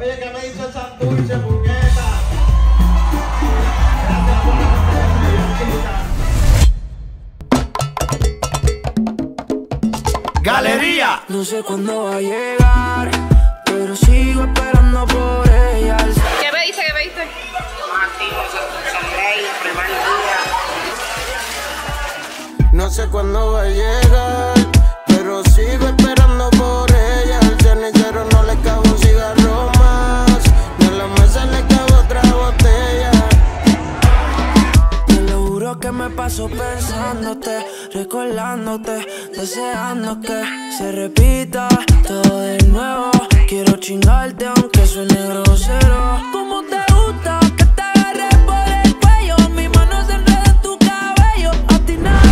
Oye, ¿qué me hizo el sanduche, puñeta? Gracias por la Galería. No sé cuándo va a llegar, pero sigo esperando por ella. ¿Qué pediste? ¿Qué pediste? Más activo, Sunday, primer día. No sé cuándo va a llegar, pero sigo esperando por ella. Al cenicero no le cabe un cigarro más, ni en la mesa le cabe otra botella. Te lo juro que me paso pensándote, recordándote, deseando que se repita todo de nuevo. Quiero chingarte aunque suene grosero. ¿Cómo te gusta que te agarre por el cuello? Mi mano se enreda en tu cabello. A ti nada.